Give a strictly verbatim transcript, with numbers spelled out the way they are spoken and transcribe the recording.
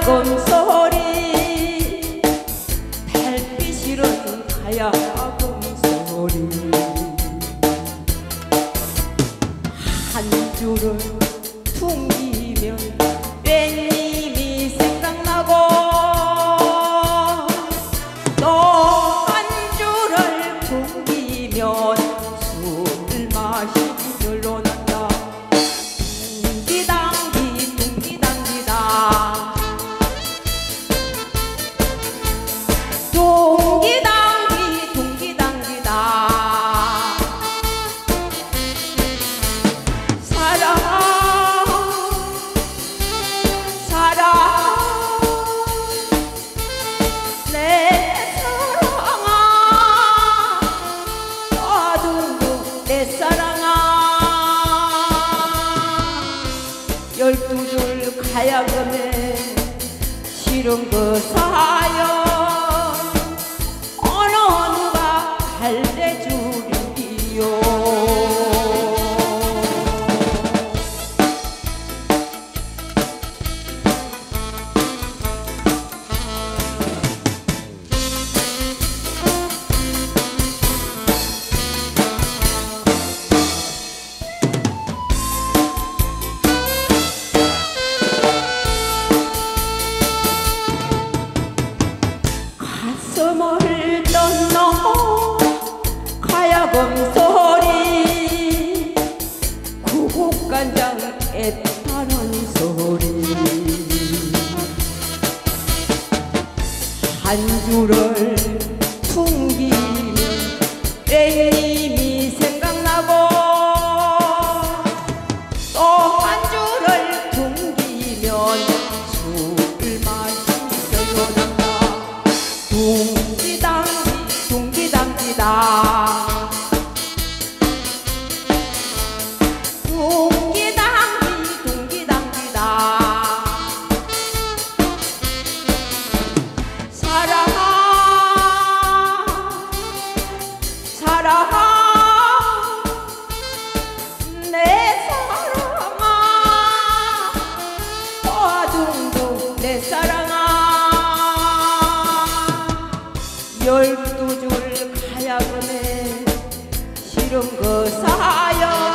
가야금 소리 달빛 실은 가야금 소리 한 줄을 퉁기면 웬님이 생각나고 또 한 줄을 퉁기면 술 맛이 늘어난다. 둥기당기 둥기당기다 둥기당기 둥기당기다 사랑 사랑 내 사랑아 아둥둥 내 사랑아 열두 줄 가야금에 실은 그 사연 어느 누가 달래주리요. 가슴을 떴노 가야금 소리 구곡간장 애타는 소리 한 줄을 퉁기면 땡님이 생각나고 또 한 줄을 퉁기면 술 맛이 늘어난다. 둥기당기 둥기당기다 둥기당기 둥기당기다 사랑 사랑 내 사랑아 아둥둥 내 사랑아 열두 줄 가야금에 실은 그 사연